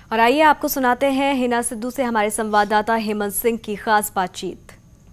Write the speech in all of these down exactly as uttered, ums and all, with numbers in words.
और आइए आपको सुनाते हैं हिना सिद्धू से हमारे संवाददाता हेमंत सिंह की खास बातचीत।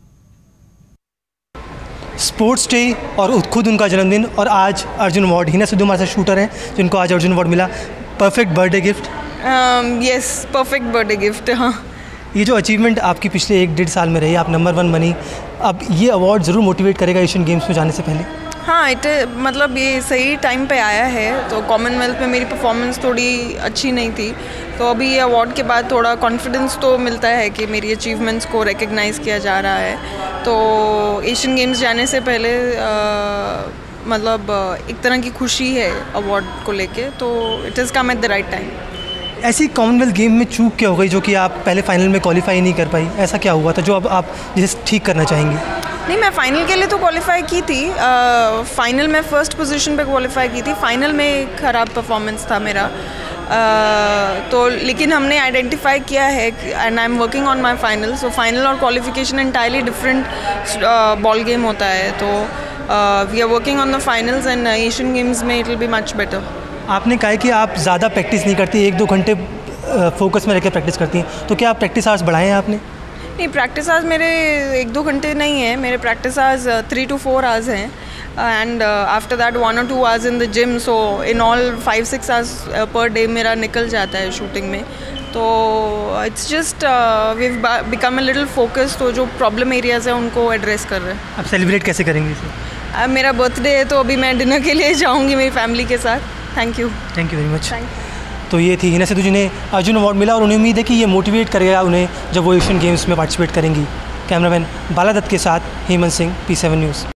स्पोर्ट्स डे और खुद उनका जन्मदिन और आज अर्जुन अवार्ड। हिना सिद्धू हमारे साथ शूटर हैं जिनको आज अर्जुन अवार्ड मिला। Perfect birthday gift. Yes, perfect birthday gift. हाँ, ये जो अचीवमेंट आपकी पिछले एक डेढ़ साल में रही, आप नंबर वन बनी, अब ये अवार्ड ज़रूर मोटिवेट करेगा एशियन गेम्स में जाने से पहले। हाँ, इट मतलब ये सही टाइम पे आया है। तो कॉमनवेल्थ में मेरी परफॉर्मेंस थोड़ी अच्छी नहीं थी, तो अभी ये अवार्ड के बाद थोड़ा कॉन्फिडेंस तो मिलता है कि मेरी अचीवमेंट्स को रिकग्नाइज़ किया जा रहा है। तो एशियन गेम्स जाने से पहले आ, मतलब एक तरह की खुशी है अवार्ड को लेके, तो it is come at the right time. ऐसी कॉमनवेल्थ गेम में चूक क्या हो गई जो कि आप पहले फाइनल में क्वालिफाई नहीं कर पाई? ऐसा क्या हुआ था जो अब आप जिसे ठीक करना चाहेंगी? नहीं, मैं फ़ाइनल के लिए तो क्वालिफाई की थी। फ़ाइनल में फ़र्स्ट पोजीशन पे क्वालिफाई की थी। फ़ाइनल में ख़राब परफॉर्मेंस था मेरा। uh, तो लेकिन हमने आइडेंटिफाई किया है and I am working on my final. So final और qualification entirely different ball game होता है। तो we are working on the finals and Asian Games में it will be much better. आपने कहा कि आप ज़्यादा प्रैक्टिस नहीं करती, एक दो घंटे फोकस में रहकर प्रैक्टिस करती हैं, तो क्या आप प्रैक्टिस आवर्स बढ़ाए हैं आपने? नहीं, प्रैक्टिस आवर्स मेरे एक दो घंटे नहीं है, मेरे practice hours three two four hours हैं एंड आफ्टर दैट वन और two hours in the gym. So in all five six hours per day मेरा निकल जाता है शूटिंग में। तो it's just we become a little focus. तो जो प्रॉब्लम एरियाज़ है उनको एड्रेस कर रहे हैं। आप सेलिब्रेट कैसे करेंगे इसे? uh, मेरा बर्थडे है तो अभी मैं डिनर के लिए जाऊँगी मेरी फैमिली के साथ। Thank you thank you very much. Thank you. तो ये थी हिना सिद्धू जिन्हें अर्जुन अवार्ड मिला और उन्हें उम्मीद है कि ये मोटिवेट करेगा उन्हें जब वो एशियन गेम्स में पार्टिसिपेट करेंगी। कैमरामैन बाला दत्त के साथ Hemant Singh, P seven news.